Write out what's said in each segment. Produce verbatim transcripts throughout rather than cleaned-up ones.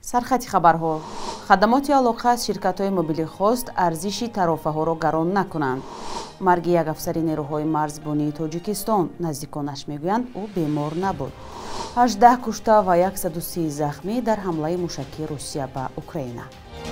сархати хабарҳо. хадамоти алоқа аз ширкатҳои мобилӣ хост арзиши тарофаҳоро гарон накунанд. марги як афсари нерӯҳои марзбонии тоҷикистон, наздиконаш мегӯянд ӯ бемор набуд. ҳаждаҳ кушта ва саду си захмӣ дар ҳамлаи мушакии Русия ба Украина.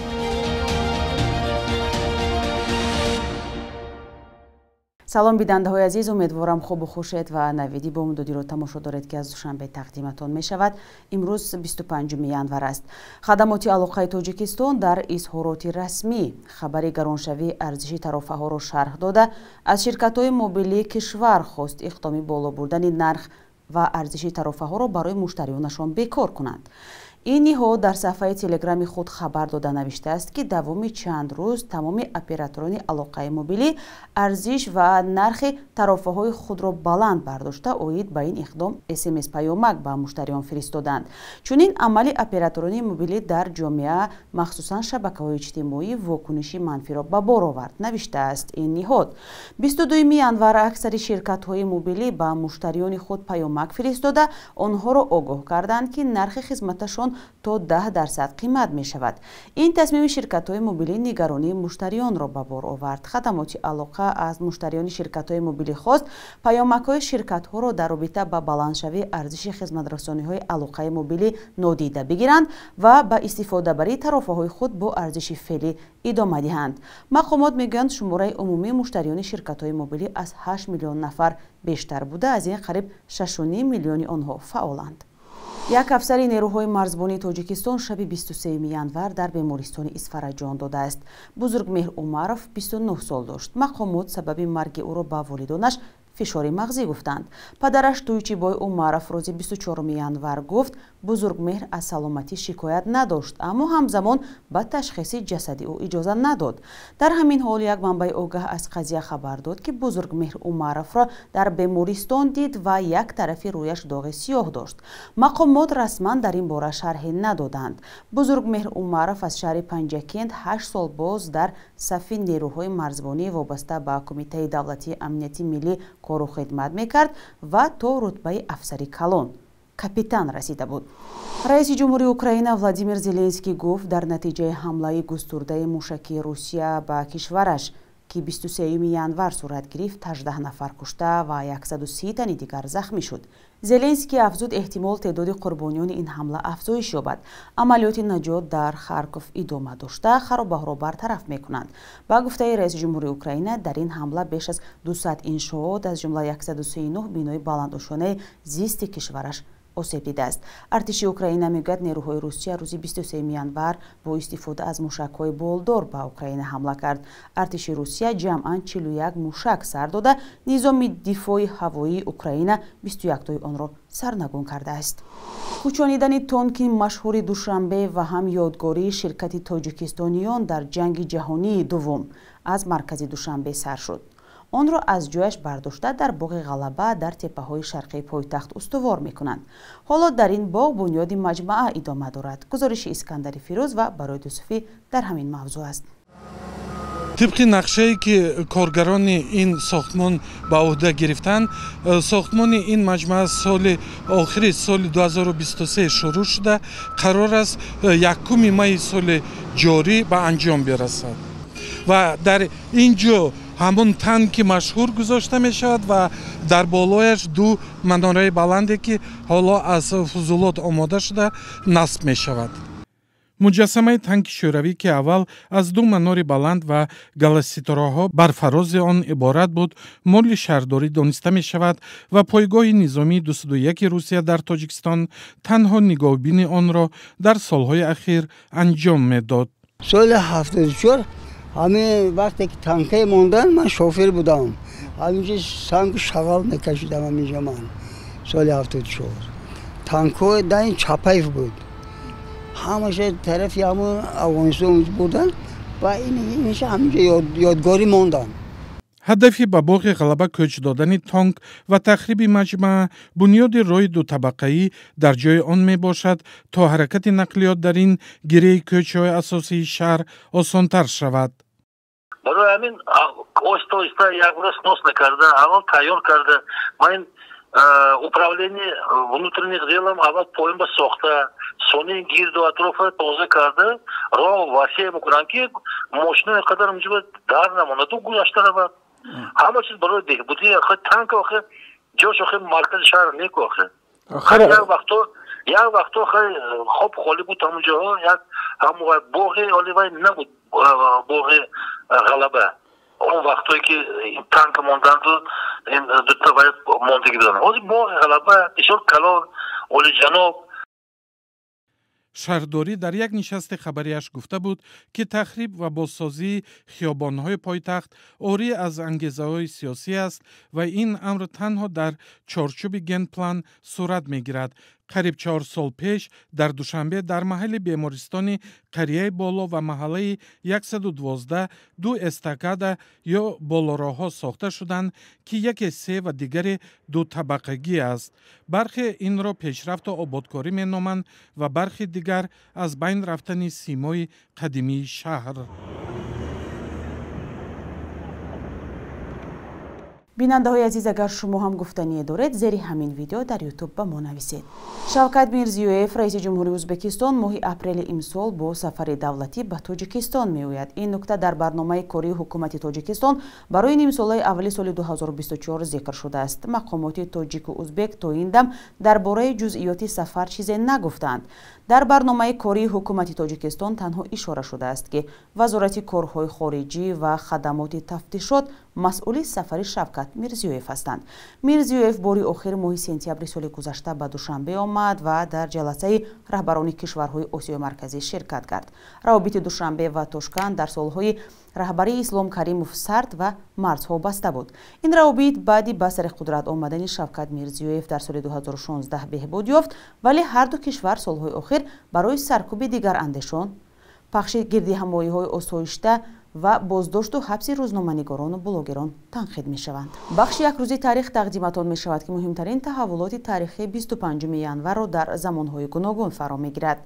салом бинандаҳои азиз, умедворам хубу хушед ва навиди бо умдодиро тамошо доред ки аз душанбе тақдиматон мешавад. имрӯз бисту панҷуми январ аст. хадамоти алоқаи тоҷикистон дар изҳороти расмӣ хабари гароншавии арзиши тарофаҳоро шарҳ дода аз ширкатҳои мобилии кишвар хост иқдоми боло бурдани нарх ва арзиши тарофаҳоро барои муштариёнашон бекор кунанд. ин ниҳод дар сафҳаи телеграми худ хабар дода навиштааст ки давоми чанд рӯз тамоми операторони алоқаи мобилӣ арзиш ва нархи тарофаҳои худро баланд бардошта оид ба ин иқдом смс паёмак ба муштариён фиристоданд. чунин амали операторони мобилӣ дар ҷомеа махсусан шабакаҳои иҷтимоӣ вокуниши манфиро ба бор овард, навиштааст ин ниҳод. бисту дуюми январ аксари ширкатҳои мобилӣ ба муштариёни худ паёмак фиристода онҳоро огоҳ карданд ки нархи хизматашон то даҳ дарсад қимат мешавад. ин тасмими ширкатҳои мобилӣ нигаронии муштариёнро ба бор овард. хадамоти алоқа аз муштариёни ширкатҳои мобилӣ хост паёмакҳои ширкатҳоро дар робита ба баландшавии арзиши хизматрасониҳои алоқаи мобилӣ нодида бигиранд ва ба истифодабарии тарофаҳои худ бо арзиши феълӣ идома диҳанд. мақомот мегӯянд шумораи умумии муштариёни ширкатҳои мобилӣ аз ҳашт миллион нафар бештар буда, аз ин қариб шашу ним миллиони онҳо фаъоланд. як афсари нерӯҳои марзбонии тоҷикистон шаби бисту сеюми январ дар бемористони Исфара ҷон додааст. Бузургмеҳр Умаров бисту нӯҳ сол дошт. мақомот сабаби марги ӯро ба волидонаш фишори мағзӣ гуфтанд. падараш Туйчибой Умаров рӯзи бисту чоруми январ гуфт Бузургмеҳр аз саломатӣ шикоят надошт, аммо ҳамзамон ба ташхиси ҷасади ӯ иҷоза надод. дар ҳамин ҳол як манбаи огаҳ аз қазия хабар дод ки Бузургмеҳр Умаровро дар бемористон дид ва як тарафи рӯяш доғи сиёҳ дошт. мақомот расман дар ин бора шарҳе надоданд. Бузургмеҳр Умаров аз шаҳри Панҷакент ҳашт сол боз дар сафи нерӯҳои марзбонӣ вобаста ба Кумитаи давлатии амнияти миллӣ кору хидмат мекард ва то рутбаи афсари калон капитан расида буд. раиси ҷумҳурии Украина Владимир Зеленский гуфт дар натиҷаи ҳамлаи густурдаи мушакии Русия ба кишвараш ки бисту сеюми январ сурат гирифт ҳаждаҳ нафар кушта ва саду си тани дигар захмӣ шуд. Зеленский афзуд эҳтимол теъдоди қурбониёни ин ҳамла афзоиш ёбад. амалиёти наҷот дар Харков идома дошта харобаҳоро бартараф мекунанд. ба гуфтаи раиси ҷумҳурии Украина дар ин ҳамла беш аз дусад иншоот аз ҷумла саду си и нӯҳ бинои баландошонаи зисти кишвараш осеб дидааст. артиши Украина мегӯяд нерӯҳои Русия рӯзи бисту сеюми январ бо истифода аз мушакҳои болдор ба Украина ҳамла кард. артиши Русия ҷамъан чилу як мушак сар дода низоми дифои ҳавоии Украина бисту яктои онро сарнагун кардааст. кӯчонидани тонки машҳури Душанбе ва ҳам ёдгории ширкати тоҷикистониён дар ҷанги ҷаҳонии дуввум аз маркази Душанбе сар шуд. онро аз ҷояш бардошта дар боғи Ғалаба дар теппаҳои шарқии пойтахт устувор мекунанд. ҳоло дар ин боғ бунёди маҷмӯа идома дорад. гузориши Искандари Фирӯз ва Бароид Юсуфӣ дар ҳамин мавзӯъ аст. طبق نقشه‌ای که کارگران این ساختمان به عهده گرفتند، ساختمان این مجمع سال آخر سال دو هزار و بیست و سه شروع شده، قرار است یکم ماه سال جاری به انجام برسد و در اینجا همون تنک مشهور گذاشته می شود و در بالایش دو مناره بلنده که حالا از فضولات آماده شده نصب می شود. مجسمه تانک شوروی که اول از دو منار بلند و گلاسیتراها بر فراز آن عبارت بود، مال شهرداری دانسته می شود و پایگاه نظامی دویست و یک روسیه در تاجیکستان تنها نگاهبین آن را در سالهای اخیر انجام می داد. سال هفتاد و چهار همین وقتی که تانکه موندن من شوفر بودم. همینجا سنگ شغال نکشیدم همینجا من. سال هفتاد و چهار تانک‌ها در این چپایف بود. همش طرفی همون افغانستان بودن و این اینش همینجا یاد یادگاری موندن. ҳадафи ба боғи Ғалаба кӯч додани танк ва тахриби маҷмӯа бунёди роҳи дутабақаӣ дар ҷои он мебошад, то ҳаракати нақлиёт дар ин гиреи кӯчҳои асосии шаҳр осонтар шавад. барои ҳамин оҳиста оҳиста як рӯз снос накарда, аввал тайёр карда, ман управление внутренних делом аввал поим ба сохта сони гирду атрофа тоза карда роҳ васеъ мекунанд ки мошинаи қадар муҷиба дар намонаду гузашта равад ҳама чиз барои беҳбудии танк охир ҷош охир маркази шаҳр неку охир як вақто як вақто хоб холӣ буд ҳамун ҷоҳо як ҳамун боғи оливай набуд боғи ғалаба он вақтое ки танк монданду дута бояд мондагӣ бидонанд ҳозир боғи ғалаба бисёр калон олиҷаноб. шаҳрдорӣ дар як нишасти хабарияш гуфта буд ки тахриб ва бозсозии хиёбонҳои пойтахт орӣ аз ангезаҳои сиёсӣ аст ва ин амр танҳо дар чорчӯби генплан сурат мегирад. қариб чор сол пеш дар душанбе дар маҳалли бемористони қарияи боло ва маҳаллаи яксаду дувоздаҳ ду эстакада ё болороҳҳо сохта шуданд ки яке се ва дигаре дутабақагӣ аст. бархе инро пешрафту ободкорӣ меноманд ва бархи дигар аз байн рафтани симои қадимии шаҳр. бинандаҳои азиз, агар шумо ҳам гуфтание доред, зери ҳамин видео дар ютуб ба мо нависед. Шавкат Мирзиёев, раиси ҷумҳурии Ӯзбекистон, моҳи апрели имсол бо сафари давлатӣ ба Тоҷикистон меояд. Ин нукта дар барномаи кории ҳукумати Тоҷикистон барои нимсолаи аввали соли ду ҳазору бисту чор зикр шудааст. Мақомоти тоҷику ӯзбек то ин дам дар бораи ҷузъиёти сафар чизе нагуфтанд. дар барномаи кории ҳукумати Тоҷикистон танҳо ишора шудааст ки вазорати корҳои хориҷӣ ва хадамоти тафтишот масъули сафари Шавкат Мирзиёев ҳастанд. Мирзиёев бори охир моҳи сентябри соли гузашта ба Душанбе омад ва дар ҷаласаи раҳбарони кишварҳои Осиёи марказӣ ширкат кард. Равобити Душанбе ва Тошканд дар солҳои раҳбарии Ислом Каримов сард ва марзҳо баста буд. Ин равобит баъди ба сари қудрат омадани Шавкат Мирзиёев дар соли ду ҳазору шонздаҳ беҳбуд ёфт, вале ҳар ду кишвар солҳои охир барои саркӯби дигарандешон, пахши гирдиҳамоиҳои осоишта ва боздошту ҳабси рӯзноманигорону блогерон танқид мешаванд. бахши якрӯзи таърих тақдиматон мешавад ки муҳимтарин таҳаввулоти таърихии бисту панҷуми январро дар замонҳои гуногун фаро мегирад.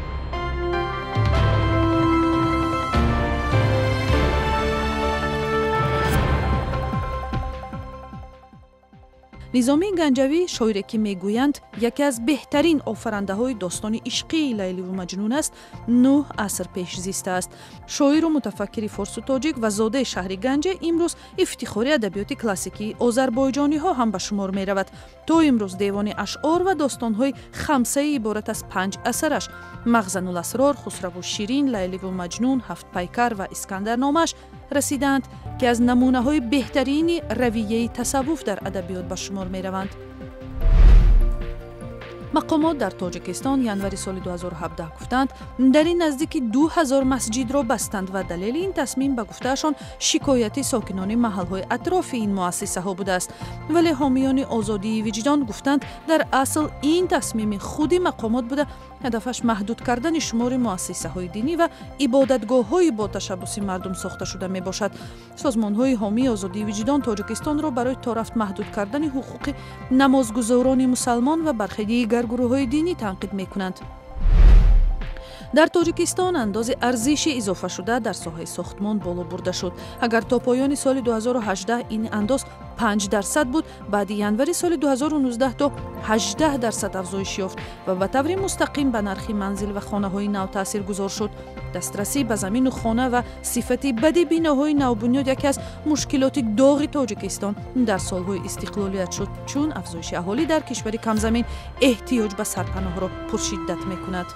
низоми ганҷавӣ шоире ки мегӯянд яке аз беҳтарин офарандаҳои достони ишқии лайливу маҷнун аст, нӯҳ аср пеш зистааст. шоиру мутафаккири форсу тоҷик ва зодаи шаҳри ганҷе имрӯз ифтихори адабиёти классикии озарбойҷониҳо ҳам ба шумор меравад. то имрӯз девони ашъор ва достонҳои хамсаи иборат аз панҷ асараш мағзанул асрор, хусраву ширин, лайливу маҷнун, ҳафтпайкар ва искандарномааш расиданд ки аз намунаҳои беҳтарини равияи тасаввуф дар адабиёт ба шумор мераванд. мақомот дар Тоҷикистон январи соли ду ҳазору ҳабдаҳ гуфтанд дар ин наздики ду ҳазор масҷидро бастанд ва далели ин тасмим ба гуфтаашон шикояти сокинони маҳалҳои атрофи ин муассисаҳо будааст. вале ҳомиёни озодии виҷдон гуфтанд дар асл ин тасмими худи мақомот буда ҳадафаш маҳдуд кардани шумори муассисаҳои динӣ ва ибодатгоҳҳои бо ташаббуси мардум сохта шуда мебошад. созмонҳои ҳомии озодии виҷдон Тоҷикистонро барои торафт маҳдуд кардани ҳуқуқи намозгузорони мусалмон ва бархи дигар гурӯҳҳои динӣ танқид мекунанд. дар Тоҷикистон андози арзиши изофашуда дар соҳаи сохтмон боло бурда шуд. агар то поёни соли ду ҳазору ҳаждаҳ ин андоз панҷ дарсад буд, баъди январи соли ду ҳазору нуздаҳ то ҳаждаҳ дарсад афзоиш ёфт ва ба таври мустақим ба нархи манзил ва хонаҳои нав таъсиргузор шуд. дастрасӣ ба замину хона ва сифати бади биноҳои навбунёд яке аз мушкилоти доғи Тоҷикистон дар солҳои истиқлолият шуд, чун афзоиши аҳолӣ дар кишвари камзамин эҳтиёҷ ба сарпаноҳро пуршиддат мекунад.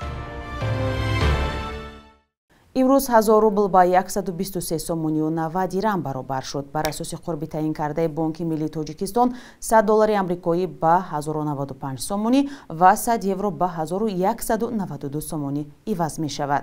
имрӯз ҳазор рубл ба яксаду бисту се сомонию навад дирам баробар шуд. бар асоси қурби таъинкардаи Бонки Миллии Тоҷикистон сад доллари амрикоӣ ба ҳазору наваду панҷ сомонӣ ва сад евро ба ҳазору яксаду наваду ду сомонӣ иваз мешавад.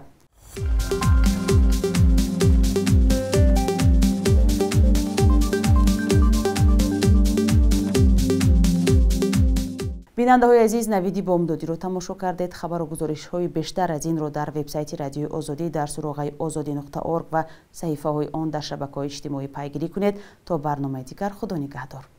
бинандаҳои азиз, навиди бомдодиро тамошо кардед. хабару гузоришҳои бештар аз инро дар вебсайти Радиои Озодӣ дар суроғаи озодӣ нуқта орг ва саҳифаҳои он дар шабакаҳои иҷтимоӣ пайгирӣ кунед. то барномаи дигар, худо нигаҳдор.